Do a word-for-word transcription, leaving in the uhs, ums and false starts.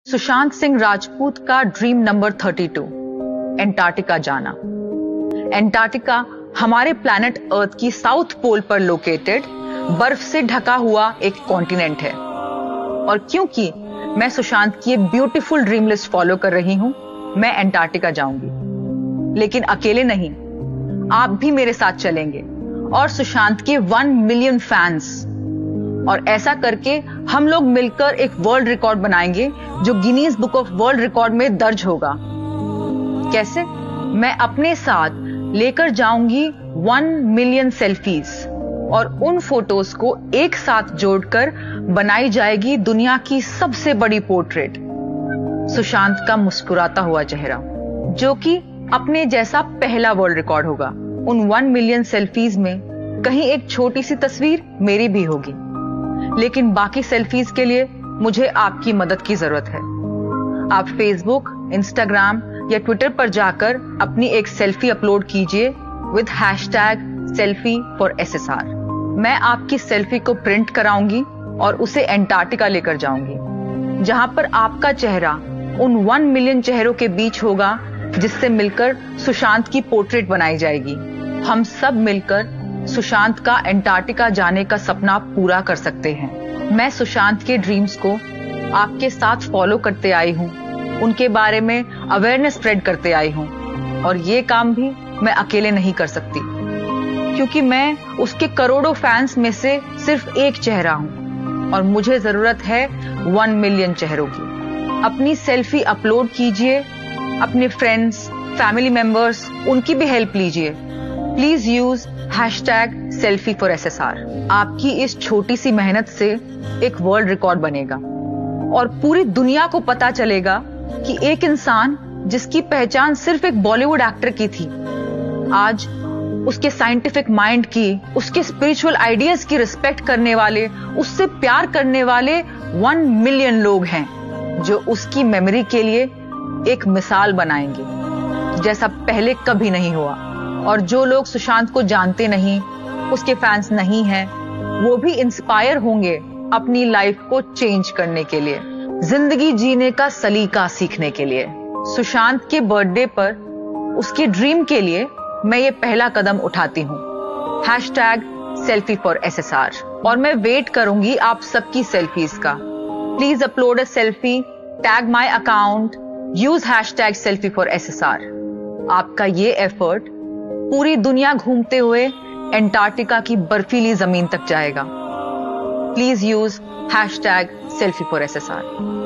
सुशांत सिंह राजपूत का dream number बत्तीस, Antarctica जाना। एंटार्क्टिका हमारे प्लैनेट अर्थ की साउथ पोल पर लोकेटेड बर्फ से ढका हुआ एक कॉन्टिनेंट है। और क्योंकि मैं सुशांत की ब्यूटीफुल ड्रीम लिस्ट फॉलो कर रही हूं, मैं एंटार्क्टिका जाऊंगी। लेकिन अकेले नहीं, आप भी मेरे साथ चलेंगे और सुशांत के वन मिलियन फैंस। और ऐसा करके हम लोग मिलकर एक वर्ल्ड रिकॉर्ड बनाएंगे जो Guinness book of world record में दर्ज होगा। कैसे? मैं अपने साथ लेकर जाऊंगी वन मिलियन सेल्फीज और उन फोटोज को एक साथ जोड़कर बनाई जाएगी दुनिया की सबसे बड़ी पोर्ट्रेट, सुशांत का मुस्कुराता हुआ चेहरा, जो कि अपने जैसा पहला वर्ल्ड रिकॉर्ड होगा। उन वन मिलियन सेल्फीज में कहीं एक छोटी सी तस्वीर मेरी भी होगी, लेकिन बाकी सेल्फीज के लिए मुझे आपकी मदद की जरूरत है। आप फेसबुक, इंस्टाग्राम या ट्विटर पर जाकर अपनी एक सेल्फी अपलोड कीजिए with hashtag selfie for S S R. मैं आपकी सेल्फी को प्रिंट कराऊंगी और उसे एंटार्क्टिका लेकर जाऊंगी, जहां पर आपका चेहरा उन वन मिलियन चेहरों के बीच होगा, जिससे मिलकर सुशांत की पोर्ट्रेट बनाई जाएगी। हम सब मिलकर सुशांत का एंटार्क्टिका जाने का सपना पूरा कर सकते हैं। मैं सुशांत के ड्रीम्स को आपके साथ फॉलो करते आई हूं, उनके बारे में अवेयरनेस स्प्रेड करते आई हूं, और ये काम भी मैं अकेले नहीं कर सकती, क्योंकि मैं उसके करोड़ों फैंस में से सिर्फ एक चेहरा हूं और मुझे जरूरत है वन मिलियन चेहरों की। अपनी सेल्फी अपलोड कीजिए, अपने फ्रेंड्स, फैमिली मेंबर्स, उनकी भी हेल्प लीजिए। Please use hashtag selfie for S S R. आपकी इस छोटी सी मेहनत से एक वर्ल्ड रिकॉर्ड बनेगा और पूरी दुनिया को पता चलेगा कि एक इंसान जिसकी पहचान सिर्फ एक बॉलीवुड एक्टर की थी, आज उसके साइंटिफिक माइंड की, उसके स्पिरिचुअल आइडियाज की रिस्पेक्ट करने वाले, उससे प्यार करने वाले वन मिलियन लोग हैं, जो उसकी मेमोरी के लिए एक मिसाल बनाएंगे, जैसा पहले कभी नहीं हुआ। और जो लोग सुशांत को जानते नहीं, उसके फैंस नहीं हैं, वो भी इंस्पायर होंगे अपनी लाइफ को चेंज करने के लिए, जिंदगी जीने का सलीका सीखने के लिए। सुशांत के बर्थडे पर उसके ड्रीम के लिए मैं ये पहला कदम उठाती हूँ, hashtag selfie for S S R. और मैं वेट करूंगी आप सबकी सेल्फीज का। Please upload a selfie, tag my account, use hashtag selfie for S S R. आपका ये एफर्ट पूरी दुनिया घूमते हुए एंटार्क्टिका की बर्फीली जमीन तक जाएगा। Please use hashtag selfie for S S are.